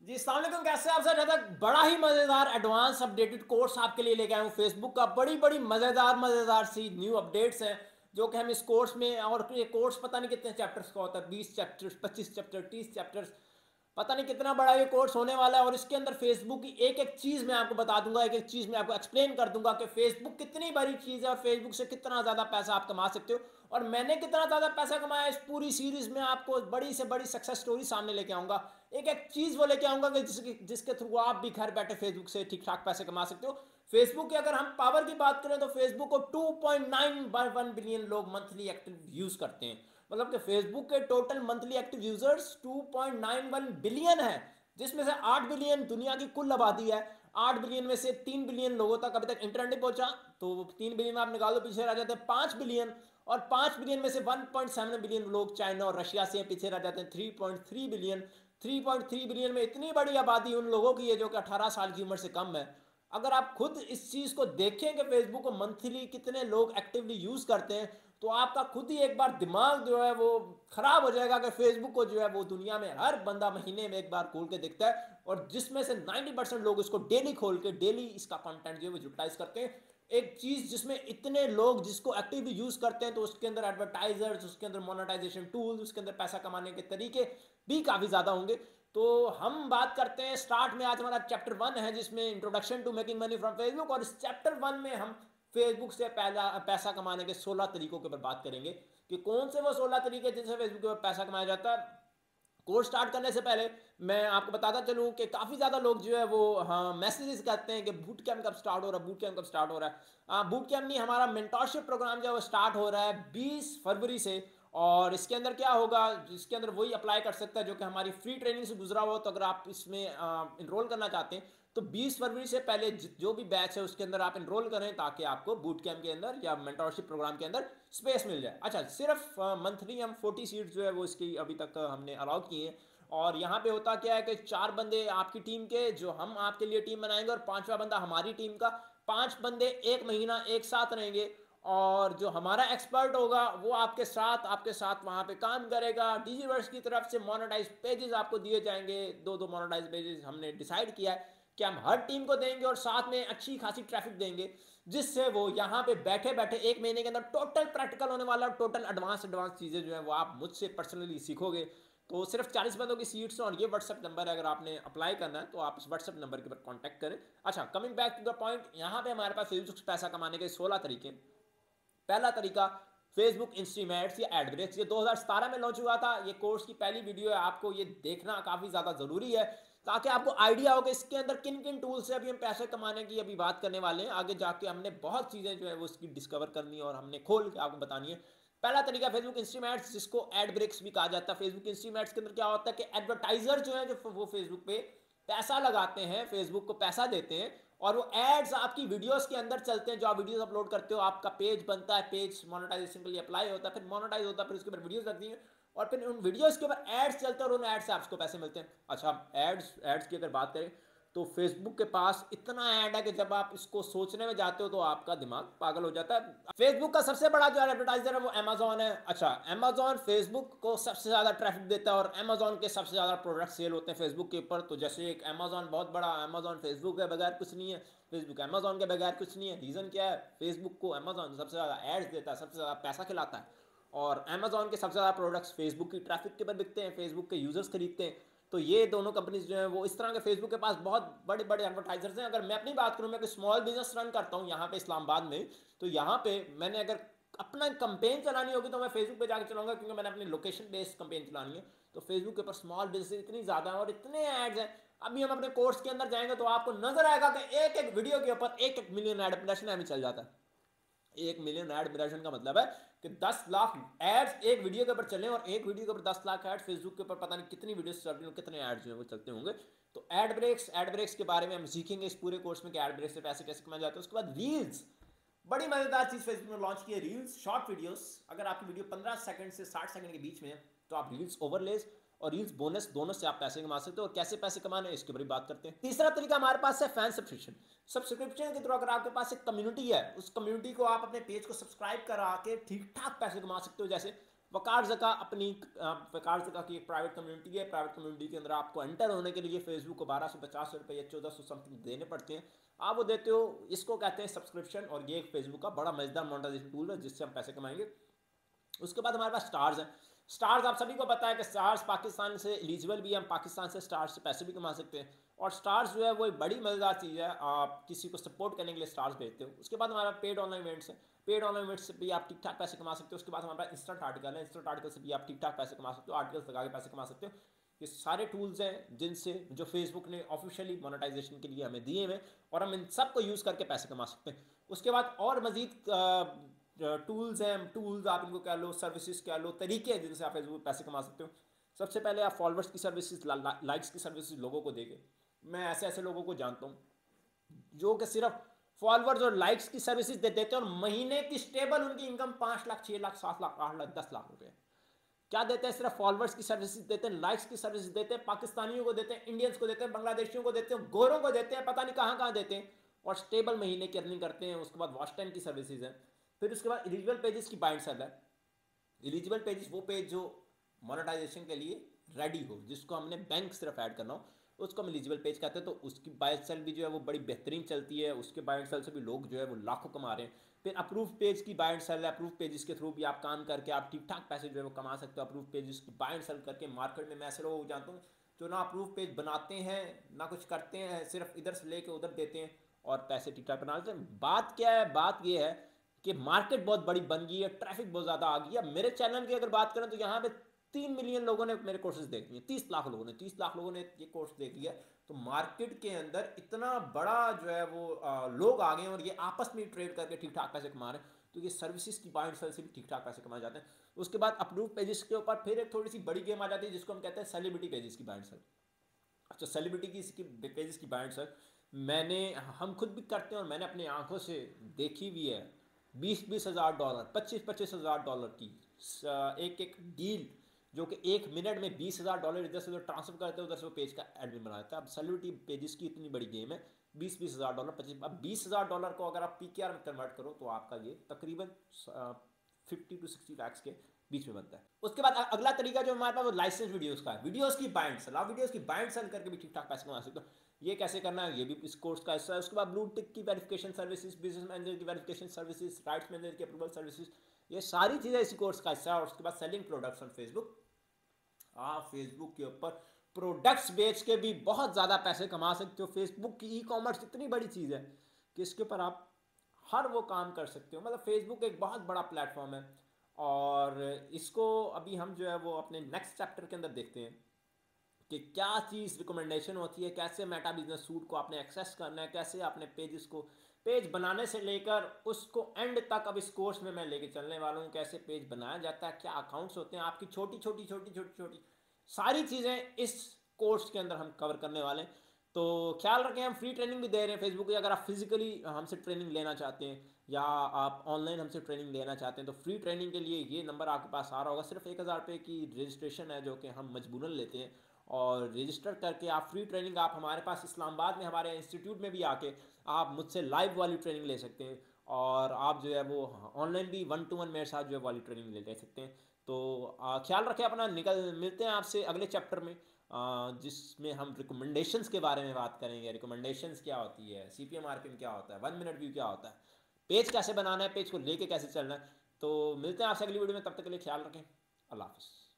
जी अस्सलाम वालेकुम, कैसे आप सर? ज़्यादा बड़ा ही मज़ेदार एडवांस अपडेटेड कोर्स आपके लिए लेके आया हूँ फेसबुक का। बड़ी बड़ी मज़ेदार सी न्यू अपडेट्स हैं जो कि हम इस कोर्स में, और ये कोर्स पता नहीं कितने चैप्टर्स का होता है, 20 चैप्टर्स, 25 चैप्टर, 30 चैप्टर्स, पता नहीं कितना बड़ा ये कोर्स होने वाला है। और इसके अंदर फेसबुक की एक एक चीज़ मैं आपको बता दूंगा, एक एक चीज़ मैं आपको एक्सप्लेन कर दूंगा कि फेसबुक कितनी बड़ी चीज़ है और फेसबुक से कितना ज़्यादा पैसा आप कमा सकते हो और मैंने कितना ज़्यादा पैसा कमाया। इस पूरी सीरीज़ में आपको बड़ी से बड़ी सक्सेस स्टोरी सामने लेके आऊँगा, एक एक चीज़ वो लेके आऊँगा कि जिसके थ्रू आप भी घर बैठे फेसबुक से ठीक ठाक पैसे कमा सकते हो। फेसबुक की अगर हम पावर की बात करें तो फेसबुक को 2.91 बिलियन लोग मंथली एक्टिव यूज़ करते हैं। मतलब कि फेसबुक के total monthly active users 2.91 billion है, जिसमें से 8 बिलियन दुनिया की कुल आबादी है। 8 बिलियन में से 3 बिलियन लोगों तक अभी तक इंटरनेट नहीं पहुंचा, तो 3 बिलियन आप निकाल दो, पीछे रह जाते हैं 5 बिलियन। और 5 बिलियन में से 1.7 बिलियन लोग चाइना और रशिया से पीछे रह जाते हैं 3.3 बिलियन। 3.3 बिलियन में इतनी बड़ी आबादी उन लोगों की है जो कि 18 साल की उम्र से कम है। अगर आप खुद इस चीज़ को देखें कि फेसबुक को मंथली कितने लोग एक्टिवली यूज़ करते हैं, तो आपका खुद ही एक बार दिमाग जो है वो खराब हो जाएगा कि फेसबुक को जो है वो दुनिया में हर बंदा महीने में एक बार खोल के देखता है, और जिसमें से 90% लोग इसको डेली खोल के डेली इसका कंटेंट जो है वो यूटिलाइज करते हैं। एक चीज जिसमें इतने लोग जिसको एक्टिवली यूज करते हैं, तो उसके अंदर एडवर्टाइजर्स, उसके अंदर मोनेटाइजेशन टूल्स, उसके अंदर पैसा कमाने के तरीके भी काफी ज्यादा होंगे। तो हम बात करते हैं स्टार्ट में, आज हमारा चैप्टर 1 है जिसमें introduction to making money from Facebook, और इस चैप्टर 1 में हम फेसबुक से पहला पैसा कमाने के 16 तरीकों के ऊपर बात करेंगे कि कौन से वो 16 तरीके जिनसे फेसबुक के ऊपर पैसा कमाया जाता है। कोर्स स्टार्ट करने से पहले मैं आपको बताता चलूं कि काफ़ी ज़्यादा लोग जो है वो हाँ मैसेजेस करते हैं कि बूट कैम्प कब स्टार्ट हो रहा है, बूट कैम्प कब स्टार्ट हो रहा है। बूट कैम्प नहीं, हमारा मेंटोरशिप प्रोग्राम जो है वो स्टार्ट हो रहा है 20 फरवरी से। और इसके अंदर क्या होगा, इसके अंदर वही अप्लाई कर सकता है जो कि हमारी फ्री ट्रेनिंग से गुजरा हुआ। तो अगर आप इसमें इनरोल करना चाहते हैं तो 20 फरवरी से पहले जो भी बैच है उसके अंदर आप इनरोल करें, ताकि आपको बूट कैम्प के अंदर या मेंटोरशिप प्रोग्राम के अंदर स्पेस मिल जाए। अच्छा, सिर्फ मंथली हम 40 सीट्स जो है वो इसकी अभी तक हमने अलाउ किए हैं। और यहाँ पे होता क्या है कि 4 बंदे आपकी टीम के जो हम आपके लिए टीम बनाएंगे, और 5वां बंदा हमारी टीम का। 5 बंदे एक महीना एक साथ रहेंगे, और जो हमारा एक्सपर्ट होगा वो आपके साथ वहाँ पे काम करेगा। डिजीवर्स की तरफ से मोनेटाइज पेजेस आपको दिए जाएंगे, 2-2 मोनेटाइज पेजेस हमने डिसाइड किया है कि हम हर टीम को देंगे, और साथ में अच्छी खासी ट्रैफिक देंगे, जिससे वो यहाँ पे बैठे बैठे एक महीने के अंदर टोटल प्रैक्टिकल होने वाला, टोटल एडवांस चीज़ें जो है वो आप मुझसे पर्सनली सीखोगे। तो सिर्फ 40 बंदों की सीट्स हैं, और ये व्हाट्सएप नंबर है, अगर आपने अप्लाई करना है तो आप इस व्हाट्सएप नंबर के ऊपर कॉन्टैक्ट करें। अच्छा, coming back to the point, यहाँ पे हमारे पास फेसबुक से पैसा कमाने के 16 तरीके। पहला तरीका, फेसबुक इंस्ट्रीमेट्स या एड ब्रेक्स। ये 2017 में लॉन्च हुआ था। ये कोर्स की पहली वीडियो है, आपको ये देखना काफ़ी ज़्यादा ज़रूरी है ताकि आपको आइडिया हो कि इसके अंदर किन किन टूल्स से अभी हम पैसे कमाने की अभी बात करने वाले हैं। आगे जाके हमने बहुत चीज़ें जो है वो इसकी डिस्कवर करनी है और हमने खोल के आपको बतानी है। पहला तरीका फेसबुक इंस्ट्रीमेट्स, जिसको एड ब्रेक्स भी कहा जाता है। फेसबुक इंस्ट्रीमेट्स के अंदर क्या होता है कि एडवर्टाइजर जो है जो वो फेसबुक पे पैसा लगाते हैं, फेसबुक को पैसा देते हैं, और वो एड्स आपकी वीडियोस के अंदर चलते हैं। जो आप वीडियोस अपलोड करते हो, आपका पेज बनता है, पेज मोनेटाइजेशन के लिए अप्लाई होता है, फिर मोनेटाइज होता है, फिर उसके ऊपर वीडियोस लगती हैं, और फिर उन वीडियोस के ऊपर एड्स चलते हैं, और उन एड्स से आपको पैसे मिलते हैं। अच्छा, एड्स की अगर बात करें तो फेसबुक के पास इतना ऐड है कि जब आप इसको सोचने में जाते हो तो आपका दिमाग पागल हो जाता है। फेसबुक का सबसे बड़ा जो एडवर्टाइजर है वो अमेजोन है। अच्छा, अमेजोन फेसबुक को सबसे ज़्यादा ट्रैफिक देता है, और अमेजोन के सबसे ज़्यादा प्रोडक्ट सेल होते हैं फेसबुक के ऊपर। तो जैसे एक अमेजोन बहुत बड़ा, अमेजोन फेसबुक के बगैर कुछ नहीं है, फेसबुक अमेजोन के बगैर कुछ नहीं है। रीज़न क्या है? फेसबुक को अमेजोन सबसे ज़्यादा एड्स देता है, सबसे ज़्यादा पैसा खिलाता है, और अमेजोन के सबसे ज़्यादा प्रोडक्ट्स फेसबुक की ट्रैफिक के ऊपर बिकते हैं, फेसबुक के यूजर्स खरीदते हैं। तो ये दोनों कंपनीज जो हैं वो इस तरह के, फेसबुक के पास बहुत बड़े बड़े एडवर्टाइजर्स हैं। अगर मैं अपनी बात करूं, मैं कोई स्मॉल बिजनेस रन करता हूं यहाँ पे इस्लामाबाद में, तो यहाँ पे मैंने अगर अपना कंपेन चलानी होगी तो मैं फेसबुक पे जाकर चलाऊंगा, क्योंकि मैंने अपनी लोकेशन बेस्ड कंपेन चलानी है। तो फेसबुक के ऊपर स्मॉल बिजनेस इतनी ज़्यादा है और इतने एड्स हैं। अभी हम अपने कोर्स के अंदर जाएंगे तो आपको नजर आएगा कि एक एक वीडियो के ऊपर एक एक मिलियन एड इंप्रेशन हमें चल जाता है। 1 मिलियन एड इंप्रेशन का मतलब है कि 10 लाख एड्स एक वीडियो के ऊपर चले, और एक वीडियो के ऊपर 10 लाख एड्स। फेसबुक के ऊपर पता नहीं कितनी वीडियोस चल रही हो, कितने एड्स जो है वो चलते होंगे। तो एड ब्रेक्स के बारे में हम सीखेंगे इस पूरे कोर्स में कि एड ब्रेक्स से पैसे कैसे कमाए जाते हैं। उसके बाद रील्स, बड़ी मजेदार चीज फेसबुक ने लॉन्च की है, रील्स, शॉर्ट वीडियोस। अगर आपकी वीडियो 15 सेकंड से 60 सेकंड के बीच में है तो आप रील्स ओवरलेस और रील्स बोनस दोनों से आप पैसे कमा सकते हो। और कैसे पैसे कमाने इसके ऊपर बात करते हैं। तीसरा तरीका हमारे पास है फैन सब्सक्रिप्शन। सब्सक्रिप्शन के थ्रू अगर आपके पास एक कम्युनिटी है, उस कम्युनिटी को आप अपने पेज को सब्सक्राइब करा के ठीक ठाक पैसे कमा सकते हो। जैसे वकार ज़का अपनी वकार ज़का की एक प्राइवेट कम्युनिटी है। प्राइवेट कम्युनिटी के अंदर आपको एंटर होने के लिए फेसबुक को 1250 रुपये या 1400 समथिंग देने पड़ते हैं। आप वो देते हो, इसको कहते हैं सब्सक्रिप्शन, और ये एक फेसबुक का बड़ा मजेदार मोनेटाइजेशन टूल है जिससे हम पैसे कमाएंगे। उसके बाद हमारे पास स्टार्स हैं। स्टार्स आप सभी को पता है कि स्टार्स पाकिस्तान से एलिजिबल भी है, हम पाकिस्तान से स्टार्स से पैसे भी कमा सकते हैं। और स्टार्स जो है वो एक बड़ी मज़ेदार चीज़ है, आप किसी को सपोर्ट करने के लिए स्टार्स भेजते हो। उसके बाद हमारा पेड ऑनलाइन इवेंट्स है। पेड ऑनलाइन इवेंट्स से भी आप ठीक ठाक पैसे कमा सकते हो। उसके बाद हमारे पास इंस्टेंट आर्टिकल है। इंस्टेंट आर्टिकल से भी आप ठीक ठाक पैसे कमा सकते हो, आर्टिकल्स लगा के पैसे कमा सकते हो। ये सारे टूल्स हैं जिनसे जो फेसबुक ने ऑफिशियली मोनेटाइजेशन के लिए हमें दिए हैं, और हम इन सब को यूज़ करके पैसे कमा सकते हैं। उसके बाद और मजीद टूल्स हैं, टूल्स आप इनको कह लो, सर्विसेज कह लो, तरीके हैं जिनसे आप फेसबुक पैसे कमा सकते हो। सबसे पहले आप फॉलोअर्स की सर्विसेज, लाइक्स की सर्विसेज लोगों को देके, मैं ऐसे ऐसे लोगों को जानता हूँ जो कि सिर्फ फॉलोअर्स और लाइक्स की सर्विसेज दे देते हैं, और महीने की स्टेबल उनकी इनकम 5 लाख, 6 लाख, 7 लाख, 8 लाख, 10 लाख रुपए। क्या देते हैं? सिर्फ फॉलोअर्स की सर्विसेज देते हैं, लाइक्स की सर्विसेज देते हैं, पाकिस्तानियों को देते हैं, इंडियंस को देते हैं, बांग्लादेशियों को देते हैं, गोरों को देते हैं, पता नहीं कहाँ कहाँ देते हैं, और स्टेबल महीने की अर्निंग करते हैं। उसके बाद वॉच टाइम की सर्विसेज है। फिर उसके बाद एलिजिबल पेजेस की बाइंड सेल है। एलिजिबल पेजेस वो पेज जो मोनेटाइजेशन के लिए रेडी हो, जिसको हमने बैंक सिर्फ ऐड करना हो, उसको हम एलिजिबल पेज कहते हैं। तो उसकी बाय सेल भी जो है वो बड़ी बेहतरीन चलती है। उसके बाय सेल से भी लोग जो है वो लाखों कमा रहे हैं। फिर अप्रूव पेज की बाय सेल है। अप्रूव पेजेस के थ्रू भी आप काम करके आप ठीक ठाक पैसे जो है वो कमा सकते हो। अप्रूव पेजेस की बाय सेल करके मार्केट में मैं ऐसे लोग जानता हूँ जो ना अप्रूव पेज बनाते हैं ना कुछ करते हैं, सिर्फ इधर से लेके उधर देते हैं और पैसे ठीक ठाक बना लेते हैं। बात क्या है? बात ये है कि मार्केट बहुत बड़ी बन गई है, ट्रैफिक बहुत ज़्यादा आ गई है। मेरे चैनल की अगर बात करें तो यहाँ पे 3 मिलियन लोगों ने मेरे कोर्सेज देख लिए, 30 लाख लोगों ने, 30 लाख लोगों ने ये कोर्स देख लिया। तो मार्केट के अंदर इतना बड़ा जो है वो लोग आ गए हैं, और ये आपस में ट्रेड करके ठीक ठाक पैसे कमा रहे हैं। तो ये सर्विसेज की बाइंड सेल से भी ठीक ठाक पैसे कमाए जाते हैं। उसके बाद अप्रूव पेजेस के ऊपर फिर एक थोड़ी सी बड़ी गेम आ जाती है जिसको हम कहते हैं सेलिब्रिटी पेजेस की बाइंड सेल। अच्छा, सेलिब्रिटी की इसकी पेजेस की बाइंड सेल मैंने हम खुद भी करते हैं, और मैंने अपनी आंखों से देखी भी है। 20,000 $20,000, 25,000 की एक एक डील, जो कि 1 मिनट में $20,000 इधर से उधर ट्रांसफर करते हैं, उधर से वो पेज का एडमिन बना देता है। अब सेलिब्रिटी पेजेस की इतनी बड़ी गेम है। 20,000 $20,000, 25, अब $20,000 को अगर आप पीकेआर में कन्वर्ट करो तो आपका ये तकरीबन 50 to 60 lakhs के बीच में बनता है। उसके बाद अगला तरीका जो हमारे पास वो लाइसेंस वीडियोस का है। वीडियोस की बाइंड सेल, आप वीडियोस की बाइंड सेल करके भी ठीक ठाक पैसे कमा सकते हो। ये कैसे करना है, ये भी इस कोर्स का हिस्सा है। उसके बाद ब्लू टिक की वेरिफिकेशन सर्विसेज, बिजनेस मैनेजर की वेरिफिकेशन सर्विसेज, राइट्स मैनेजर की अप्रूवल सर्विसेज, ये सारी चीज़ें इसी कोर्स का हिस्सा है। और उसके बाद सेलिंग प्रोडक्ट्स ऑन फेसबुक, आप फेसबुक के ऊपर प्रोडक्ट्स बेच के भी बहुत ज़्यादा पैसे कमा सकते हो। फेसबुक की ई कॉमर्स इतनी बड़ी चीज़ है कि इसके ऊपर आप हर वो काम कर सकते हो। मतलब फेसबुक एक बहुत बड़ा प्लेटफॉर्म है, और इसको अभी हम जो है वो अपने नेक्स्ट चैप्टर के अंदर देखते हैं कि क्या चीज़ रिकमेंडेशन होती है, कैसे मेटा बिजनेस सूट को आपने एक्सेस करना है, कैसे आपने पेजेस को, पेज बनाने से लेकर उसको एंड तक अब इस कोर्स में मैं लेके चलने वाला हूँ। कैसे पेज बनाया जाता है, क्या अकाउंट्स होते हैं, आपकी छोटी छोटी छोटी छोटी छोटी सारी चीज़ें इस कोर्स के अंदर हम कवर करने वाले हैं। तो ख्याल रखें, हम फ्री ट्रेनिंग भी दे रहे हैं फेसबुक की। अगर आप फिजिकली हमसे ट्रेनिंग लेना चाहते हैं या आप ऑनलाइन हमसे ट्रेनिंग लेना चाहते हैं तो फ्री ट्रेनिंग के लिए ये नंबर आपके पास आ रहा होगा। सिर्फ 1,000 रुपये की रजिस्ट्रेशन है जो कि हम मजबूरन लेते हैं, और रजिस्टर करके आप फ्री ट्रेनिंग आप हमारे पास इस्लामाबाद में हमारे इंस्टीट्यूट में भी आके आप मुझसे लाइव वाली ट्रेनिंग ले सकते हैं, और आप जो है वो ऑनलाइन भी 1-to-1 मेरे साथ जो है वाली ट्रेनिंग ले सकते हैं। तो ख्याल रखें अपना। मिलते हैं आपसे अगले चैप्टर में, जिसमें हम रिकमेंडेशंस के बारे में बात करेंगे। रिकमेंडेशंस क्या होती है, सीपीएम मार्केटिंग क्या होता है, 1 मिनट व्यू क्या होता है, पेज कैसे बनाना है, पेज को लेके कैसे चलना है। तो मिलते हैं आपसे अगली वीडियो में, तब तक के लिए ख्याल रखें। अल्लाह हाफिज़।